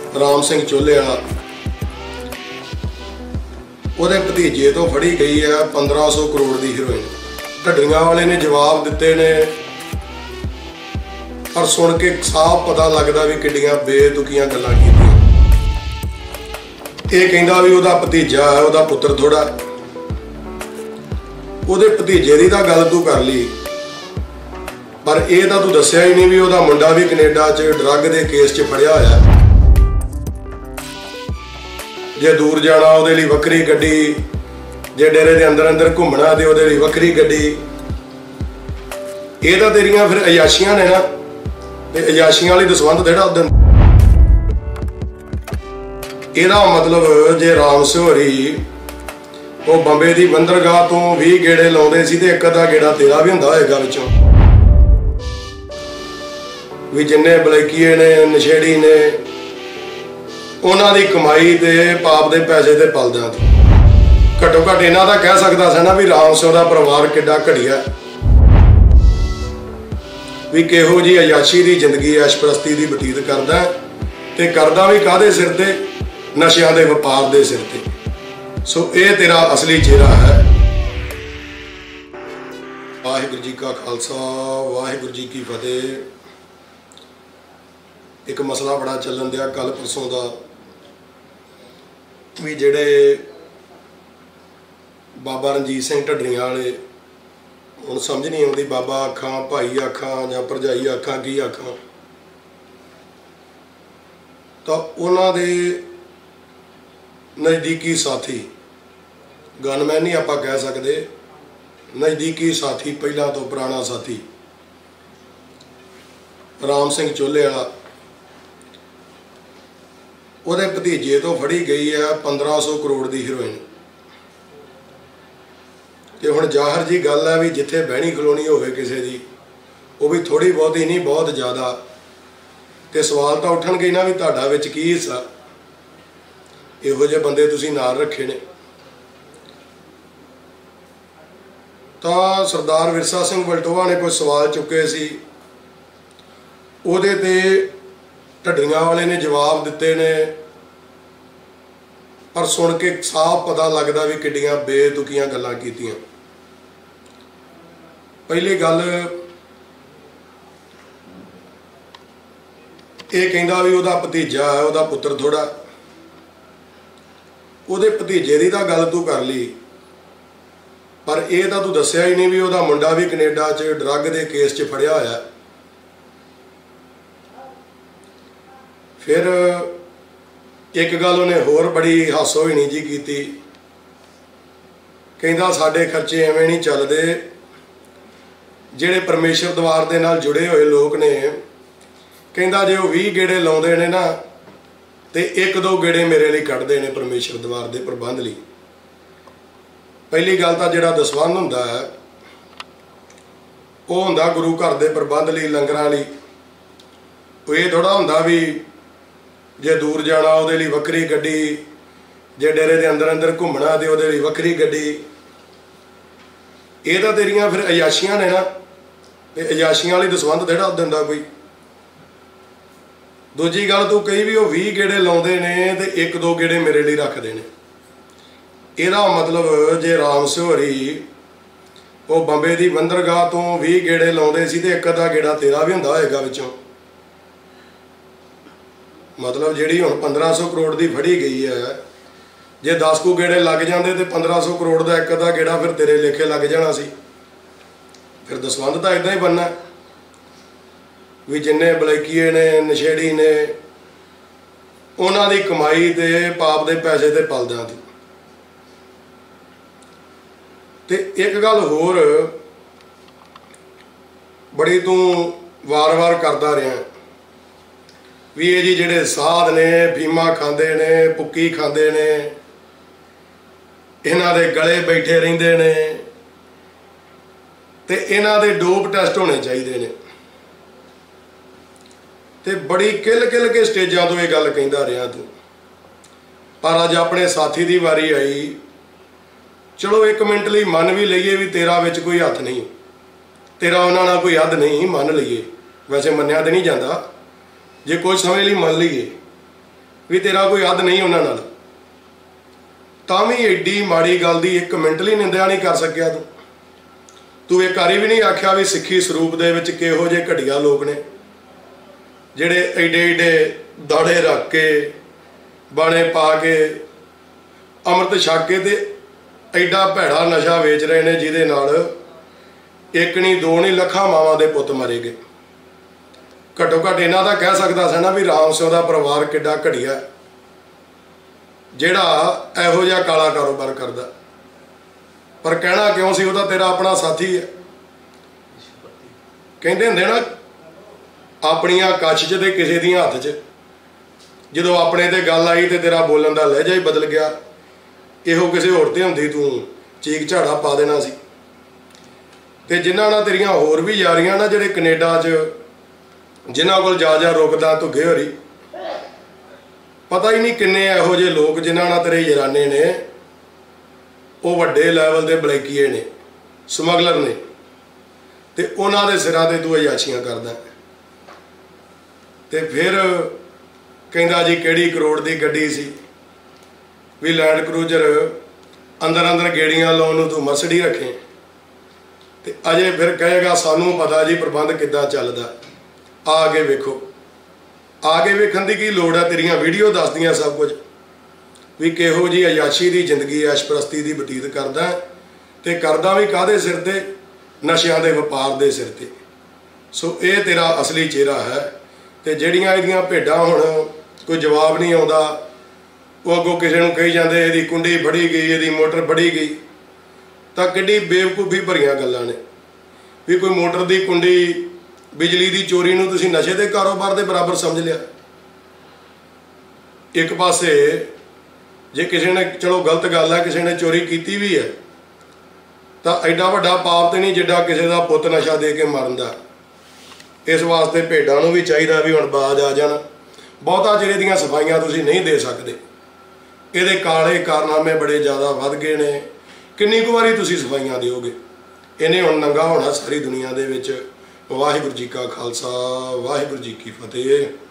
राम सिंह चोले वाला ਉਹਦੇ ਭਤੀਜੇ ਤੋਂ ਫੜੀ ਗਈ है 1500 करोड़ की हीरोइन। ਢੱਡੀਆਂ वाले ने जवाब दिते ने पर सुन के साफ पता लगता भी किड्डियां बेतुकियां गल्लां कीतियां। ये कहंदा भी ਉਹਦਾ भतीजा है, ਉਹਦਾ पुत्र थोड़ा, ਉਹਦੇ ਭਤੀਜੇ ਦੀ ਤਾਂ गल तू कर ली पर ਇਹ ਤਾਂ तू दस्सिया ही नहीं भी ਉਹਦਾ मुंडा भी कनेडा च ड्रग के केस च फड़िया होया। जे दूर जाना ਉਹਦੇ ਲਈ ਵੱਖਰੀ ਗੱਡੀ, जे डेरे के अंदर अंदर घूमना तो ਉਹਦੇ ਲਈ ਵੱਖਰੀ ਗੱਡੀ। ਇਹ ਤਾਂ ਤੇਰੀਆਂ फिर अयाशियां ने ना, ते अयाशियां वाली दसवंध थोड़ा उदन। ਇਹਦਾ मतलब जे राम सिंह वो बंबे की बंदरगाह तो 20 गेड़े लाउंदे सी ते एक अद्धा गेड़ा तेरा भी हुंदा होएगा विचों भी। जिन्ने बलैकीए ने नशेड़ी ने उन्हां दी कमाई ते पाप दे पैसे ते पलदा सी। घट्टो घट्ट इन्हां दा कह सकदा सी ना भी राम सिंह दा परिवार किड्डा घटिया भी किहो जी अयाशी की जिंदगी ऐशप्रस्ती की बतीत करदा ते करदा भी काहदे सिर ते, नशियां दे वपार दे सिर ते। सो ये तेरा असली चेहरा है। वाहिगुरू जी का खालसा वाहिगुरू जी की फतेह। एक मसला बड़ा चलन दिया कल परसों का भी जेड़े बाबा रणजीत सिंह ढड्डरियां वाले, हुण समझ नहीं आती बाबा आखां भाई आखां जां भरजाई आखां की आखां, तो उन्हां दे नज़दीकी साथी गनमैन नहीं आपां कह सकते, नज़दीकी साथी पहला तो पुराना साथी राम सिंह चोले वाला, ਉਹਦੇ ਭਤੀਜੇ ਤੋਂ ਫੜੀ ਗਈ है 1500 करोड़ की हीरोइन। तो हुण जाहिर जी गल है भी जिथे बहनी खलोनी होवे किसी की, वो भी थोड़ी बहुत ही नहीं बहुत ज़्यादा, तो सवाल तो उठणगे ना भी तुहाडा विच की हिस्सा, इहो जिहे बंदे तुसीं नाल रखे ने। तो सरदार विरसा सिंह वलटोआ ने कोई सवाल चुके सी, उहदे ते ढड्डियां वाले ने जवाब दिते ने पर सुन के साफ पता लगता भी किड्डियां बेतुकियां गल्लां कीतियां। पहली गल ये कहंदा भी ਉਹਦਾ भतीजा है, ਉਹਦਾ पुत्र थोड़ा, ਉਹਦੇ भतीजे ਦੀ ਤਾਂ गल तू कर ली पर ਇਹ ਤਾਂ तू दस्सिया ही नहीं भी ਉਹਦਾ मुंडा भी कनेडा च ड्रग के केस च फड़िया होया। फिर एक गल उन्हें होर बड़ी हासोहीणी जी की, कहंदा साडे खर्चे एवें नहीं चलदे, जिहड़े परमेश्वर दवार दे नाल जुड़े हुए लोग ने, कहंदा जे वो 20 गेड़े लाउंदे ने ना ते 1-2 गेड़े मेरे लिए कढ़दे ने परमेश्वर दवार दे प्रबंध लई। पहली गल तां जिहड़ा दसवंध हुंदा है वो हुंदा गुरु घर दे प्रबंध लई, लंगरां लई। ये थोड़ा हुंदा भी जे दूर जाना ਉਹਦੇ ਲਈ ਵੱਖਰੀ ਗੱਡੀ, जे डेरे के अंदर अंदर घूमना तो ਉਹਦੇ ਲਈ ਵੱਖਰੀ ਗੱਡੀ। ਇਹ ਤਾਂ ਤੇਰੀਆਂ फिर अयाशियां ने ना, ते अयाशियां वाली दसवंध थोड़ा दिंदा कोई। दूजी गल तू कही भी वो 20 गेड़े लाउंदे ने ते 1-2 गेड़े मेरे लिए रखते हैं। ਇਹਦਾ मतलब जे राम सिंह वो बंबे की बंदरगाह तो 20 गेड़े लाउंदे सी ते एक अद्धा गेड़ा तेरा भी हुंदा होएगा विचों। मतलब जिहड़ी हुण 1500 करोड़ की फड़ी गई है, जे 10 को गेड़े लग जाते तो 1500 करोड़ का एक अद्धा गेड़ा फिर तेरे लेखे लग जाना सी। फिर दसवंध तो इदां ही बनना भी जिन्ने बलैकीए ने नशेड़ी ने उन्हां दी कमाई ते पाप दे पैसे ते पलदा सी। ते एक गल होर बड़ी तू वार वार करदा रहा भी ये जी जिहड़े साध ने फीमा खांदे ने, पुक्की खांदे ने, इन्हां दे गले बैठे रहिंदे ने ते इन्हां दे डोप टेस्ट होने चाहिए ने। ते बड़ी किल किल के स्टेजां तो ये गल कहंदा रहा तू, पर अज अपने साथी की वारी आई। चलो एक मिनट लिए मन भी लईए भी तेरा विच कोई हथ नहीं, तेरा उन्हां नाल कोई हद नहीं, मान लीए। वैसे मन्निया तो नहीं जाता, जे कुछ समय लिए मान लीए भी तेरा कोई अद नहीं उन्हां नाल, तां भी एडी माड़ी गल दी एक मिंट ਲਈ निंदा नहीं कर सकिया तू एक वारी भी नहीं आख्या भी सिੱਖੀ ਸਰੂਪ ਦੇ ਵਿੱਚ किहो ਜਿਹੇ घटिया लोग ने ਜਿਹੜੇ एडे एडे दाड़े रख के बाणे पा के अमृत छक के ते एडा भैड़ा नशा वेच रहे हैं जिहदे नाल एक नहीं दो नहीं लखां मावां दे पुत मरे गए। घट्टो घट्ट इन्हां दा कह सकदा सी ना भी राम सिंह दा परिवार किड्डा घटिया जिहड़ा इहो जिहा काला कारोबार करदा, पर कहना क्यों सी, वो तेरा अपना साथी है। कहते हुंदे ना अपनियां कच्छ च ते किसे दियां हत्थ च, जदों अपने ते गल आई तो तेरा बोलन का लहजा ही बदल गया। इहो किसी होर ते हुंदी तूं चीक झाड़ा पा देना सी। ते जिन्हां नाल तेरियां होर भी यारियां ना जिहड़े कनेडा च जिन्हां कोल जा रुकदा धुगे होरी, पता ही नहीं किन्ने इहो जिहे लोग जिन्हां नाल तेरे याराने ने वो वड्डे लैवल के बलैकीए ने, समगलर ने, ते उन्हां दे सिरां ते तूं अयाशियां करदा। ते फिर कहंदा जी किहड़ी करोड़ की गड्डी सी, भी लैंड क्रूजर अंदर अंदर गेड़ियां लाउण नूं तूं मर्सिडी रखे, ते अजे फिर कहेगा सानूं पता जी प्रबंध किद्दां चलदा, आके वेखो। आके वेखण दी की लोड़ है, तेरियां वीडियो दसदियां सब कुछ भी किहो जी अयाशी की जिंदगी ऐशप्रस्ती की बतीत करदा, ते करदा भी काहदे सिर ते, नशियां दे वपार दे सिर ते। सो ये तेरा असली चेहरा है। ते जिहड़ियां इहदियां भेडां हुण कोई जवाब नहीं आउंदा, वो अगों किसी नूं कही जांदे इहदी कुंडी फड़ी गई, इहदी मोटर फड़ी गई, तां किड्डी बेवकूफ़ी भरियां गल्लां ने भी कोई मोटर की कुंडी बिजली की चोरी नूं तुसीं नशे के कारोबार के बराबर समझ लिया। एक पासे जे किसी ने चलो गलत गल है, किसी ने चोरी की भी है, तो एडा वड्डा पाप तो नहीं जिड्डा किसी का पुत नशा दे के मरन दा। इस वास्ते भेडां नूं भी चाहिए भी हुण बाज आ जाण, बहुता चिर इहदियां सफाइयां तुसीं नहीं दे सकते, इहदे काले कारनामे बड़े ज़्यादा वध गए ने। किन्नी कुछ वारी तुसीं सफाइयां दिओगे, इन्हें हुण नंगा होना सारी दुनिया दे विच। वाहिगुरू जी का खालसा, वाहिगुरू जी की फतेह।